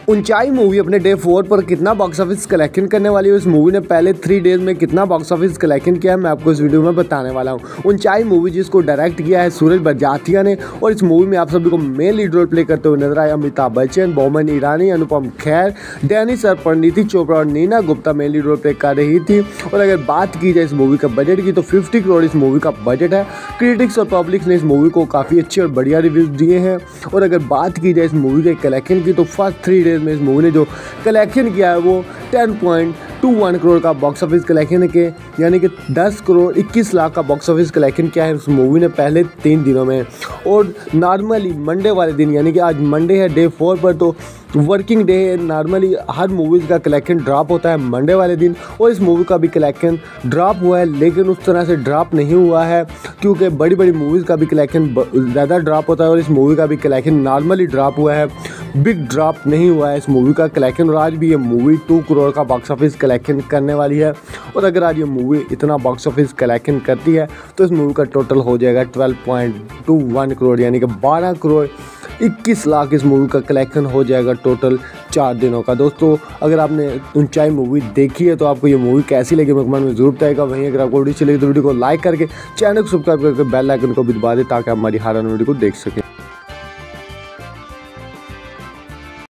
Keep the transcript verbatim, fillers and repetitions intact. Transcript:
ऊंचाई मूवी अपने day four पर कितना बॉक्स ऑफिस कलेक्शन करने वाली है। इस मूवी ने पहले थ्री डेज में कितना बॉक्स ऑफिस कलेक्शन किया है मैं आपको इस वीडियो में बताने वाला हूं। ऊंचाई मूवी जिसको डायरेक्ट किया है सूरज बरजातिया ने, और इस मूवी में आप सभी को मेन लीड रोल प्ले करते हुए नजर आए अमिताभ बच्चन, बोमन ईरानी, अनुपम खेर, डैनी सर, परिणीति चोपड़ा और Neena Gupta main lead role play कर रही थी। और अगर बात की जाए इस मूवी का बजट की तो फिफ्टी करोड़ इस मूवी का बजट है। क्रिटिक्स और पब्लिक ने इस मूवी को काफ़ी अच्छे और बढ़िया रिव्यूज दिए हैं। और अगर बात की जाए इस मूवी के कलेक्शन की तो फर्स्ट थ्री डेज में इस मूवी ने जो कलेक्शन किया है वो ten point two one crore का बॉक्स ऑफिस कलेक्शन के, यानी कि दस करोड़ इक्कीस लाख का बॉक्स ऑफिस कलेक्शन किया है उस मूवी ने पहले तीन दिनों में। और नॉर्मली मंडे वाले दिन, यानी कि आज मंडे है डे फोर पर, तो वर्किंग डे है। नॉर्मली हर मूवीज़ का कलेक्शन ड्रॉप होता है मंडे वाले दिन, और इस मूवी का भी कलेक्शन ड्रॉप हुआ है, लेकिन उस तरह से ड्रॉप नहीं हुआ है क्योंकि बड़ी बड़ी मूवीज़ का भी कलेक्शन ज़्यादा ड्रॉप होता है और इस मूवी का भी कलेक्शन नॉर्मली ड्रॉप हुआ है, बिग ड्रॉप नहीं हुआ है इस मूवी का कलेक्शन। और आज भी ये मूवी टू करोड़ का बॉक्स ऑफिस कलेक्शन करने वाली है। और अगर आज ये मूवी इतना बॉक्स ऑफिस कलेक्शन करती है तो इस मूवी का टोटल हो जाएगा twelve point two one crore, यानी कि बारह करोड़ इक्कीस लाख इस मूवी का कलेक्शन हो जाएगा टोटल चार दिनों का। दोस्तों, अगर आपने ऊंचाई मूवी देखी है तो आपको ये मूवी कैसी लगी मैं कमेंट में जरूर बताएगा। वहीं अगर आपको वीडियो अच्छी लगी तो वीडियो को लाइक करके चैनल को सब्सक्राइब करके बेल आइकन को भी दबा दें ताकि आप हमारी हर वीडियो को देख सकें।